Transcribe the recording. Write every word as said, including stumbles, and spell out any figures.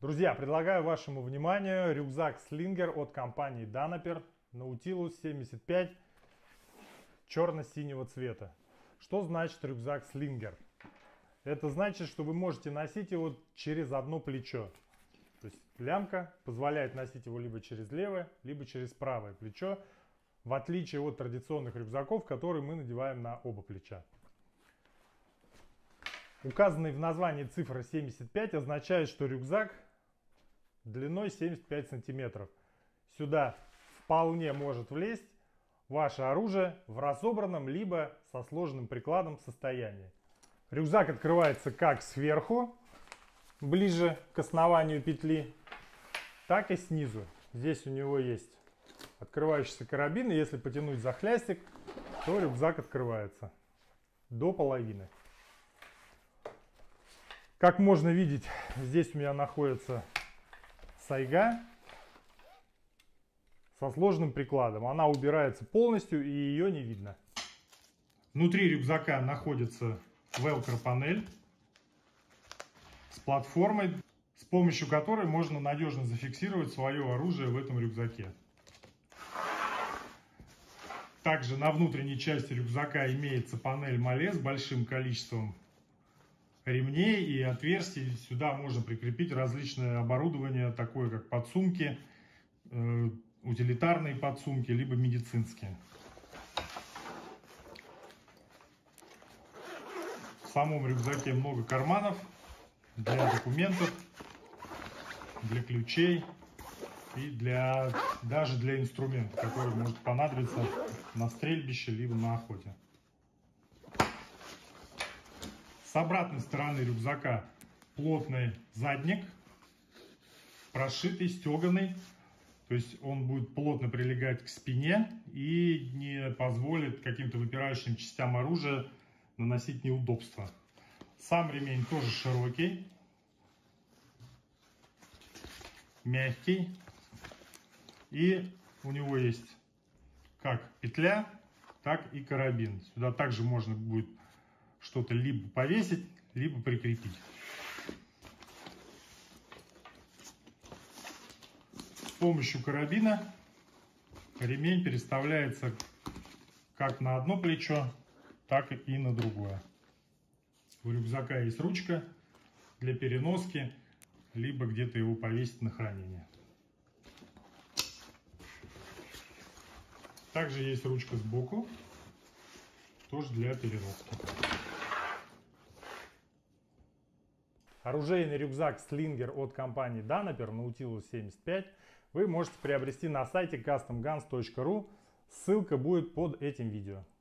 Друзья, предлагаю вашему вниманию рюкзак Slinger от компании Danaper Nautilus семьдесят пять черно-синего цвета. Что значит рюкзак Slinger? Это значит, что вы можете носить его через одно плечо. То есть лямка позволяет носить его либо через левое, либо через правое плечо, в отличие от традиционных рюкзаков, которые мы надеваем на оба плеча. Указанный в названии цифра семьдесят пять означает, что рюкзак длиной семьдесят пять сантиметров. Сюда вполне может влезть ваше оружие в разобранном либо со сложенным прикладом состоянии. Рюкзак открывается как сверху, ближе к основанию петли, так и снизу. Здесь у него есть открывающийся карабин, и если потянуть за хлястик, то рюкзак открывается до половины. Как можно видеть, здесь у меня находится сайга со сложным прикладом. Она убирается полностью, и ее не видно. Внутри рюкзака находится велкро панель с платформой, с помощью которой можно надежно зафиксировать свое оружие в этом рюкзаке. Также на внутренней части рюкзака имеется панель моле с большим количеством ремней и отверстий. Сюда можно прикрепить различное оборудование, такое как подсумки, э, утилитарные подсумки, либо медицинские. В самом рюкзаке много карманов для документов, для ключей и для, даже для инструментов, которые может понадобиться на стрельбище либо на охоте. С обратной стороны рюкзака плотный задник, прошитый, стеганый. То есть он будет плотно прилегать к спине и не позволит каким-то выпирающим частям оружия наносить неудобства. Сам ремень тоже широкий, мягкий. И у него есть как петля, так и карабин. Сюда также можно будет что-то либо повесить, либо прикрепить. С помощью карабина ремень переставляется как на одно плечо, так и на другое. У рюкзака есть ручка для переноски, либо где-то его повесить на хранение. Также есть ручка сбоку, тоже для переноски. Оружейный рюкзак Slinger от компании Danaper Nautilus семьдесят пять вы можете приобрести на сайте кастом ганс точка ру. Ссылка будет под этим видео.